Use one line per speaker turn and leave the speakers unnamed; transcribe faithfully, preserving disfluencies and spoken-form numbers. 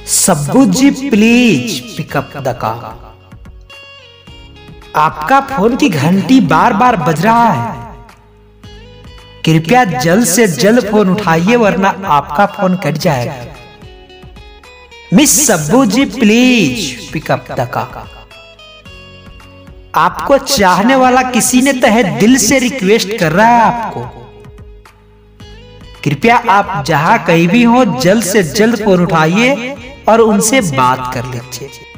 Sabbu ji please pick up the call. आपका phone की घंटी बार बार बज रहा है, कृपया जल्द से जल्द फोन उठाइए वरना आपका फोन कट जाएगा। Miss Sabbu ji please pick up the call. आपको चाहने वाला किसी ने तहे दिल से रिक्वेस्ट कर रहा है आपको, कृपया आप जहां कहीं भी हो जल्द से जल्द फोन उठाइए और उनसे बात कर लीजिए।